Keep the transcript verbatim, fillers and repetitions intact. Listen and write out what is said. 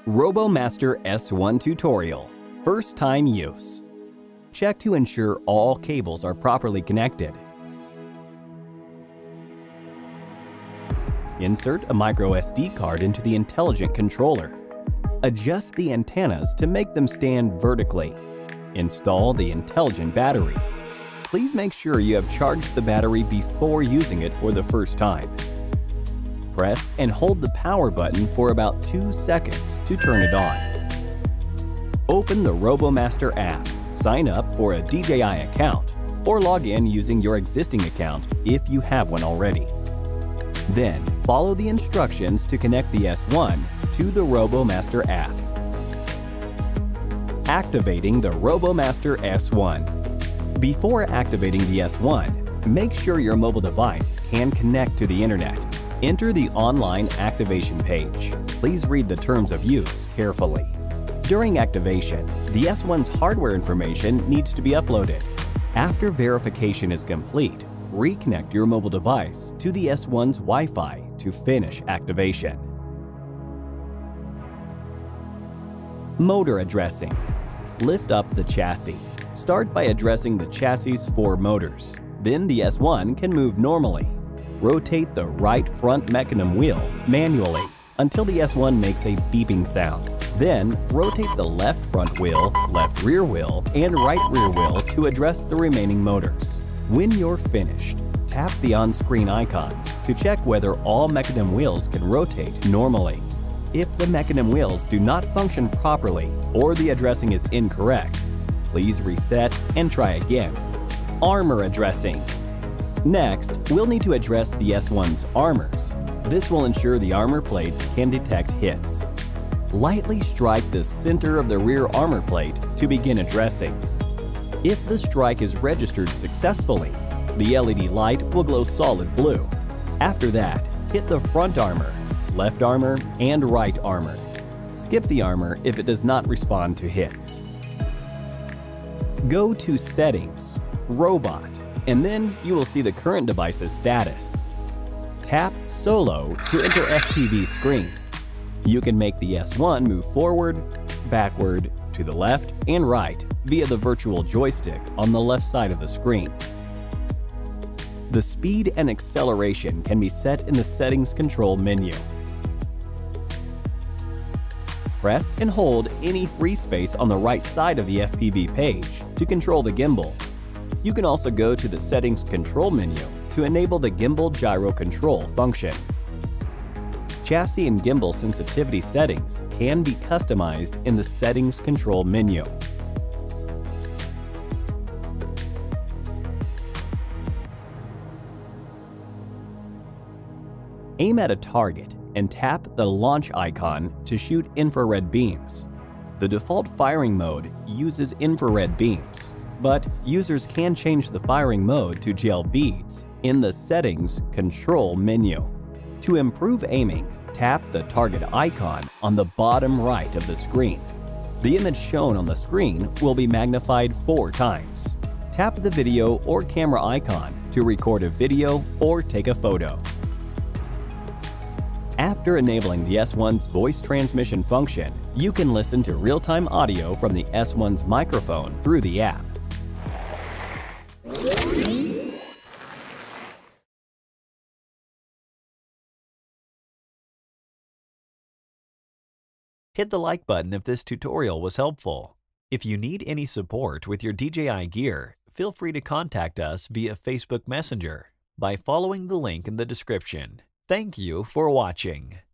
RoboMaster S one tutorial, first time use. Check to ensure all cables are properly connected. Insert a micro S D card into the intelligent controller. Adjust the antennas to make them stand vertically. Install the intelligent battery. Please make sure you have charged the battery before using it for the first time. Press and hold the power button for about two seconds to turn it on. Open the RoboMaster app, sign up for a D J I account, or log in using your existing account if you have one already. Then, follow the instructions to connect the S one to the RoboMaster app. Activating the RoboMaster S one. Before activating the S one, make sure your mobile device can connect to the internet. Enter the online activation page. Please read the terms of use carefully. During activation, the S one's hardware information needs to be uploaded. After verification is complete, reconnect your mobile device to the S one's Wi-Fi to finish activation. Motor addressing. Lift up the chassis. Start by addressing the chassis' four motors. Then the S one can move normally. Rotate the right front mechanism wheel manually until the S one makes a beeping sound. Then, rotate the left front wheel, left rear wheel, and right rear wheel to address the remaining motors. When you're finished, tap the on-screen icons to check whether all mechanism wheels can rotate normally. If the mechanism wheels do not function properly or the addressing is incorrect, please reset and try again. Armor addressing. Next, we'll need to address the S one's armors. This will ensure the armor plates can detect hits. Lightly strike the center of the rear armor plate to begin addressing. If the strike is registered successfully, the L E D light will glow solid blue. After that, hit the front armor, left armor, and right armor. Skip the armor if it does not respond to hits. Go to Settings, Robot, and then you will see the current device's status. Tap Solo to enter F P V screen. You can make the S one move forward, backward, to the left, and right via the virtual joystick on the left side of the screen. The speed and acceleration can be set in the Settings control menu. Press and hold any free space on the right side of the F P V page to control the gimbal. You can also go to the Settings control menu to enable the gimbal gyro control function. Chassis and gimbal sensitivity settings can be customized in the Settings control menu. Aim at a target and tap the launch icon to shoot infrared beams. The default firing mode uses infrared beams, but users can change the firing mode to gel beads in the Settings control menu. To improve aiming, tap the target icon on the bottom right of the screen. The image shown on the screen will be magnified four times. Tap the video or camera icon to record a video or take a photo. After enabling the S one's voice transmission function, you can listen to real-time audio from the S one's microphone through the app. Hit the like button if this tutorial was helpful. If you need any support with your D J I gear, feel free to contact us via Facebook Messenger by following the link in the description. Thank you for watching.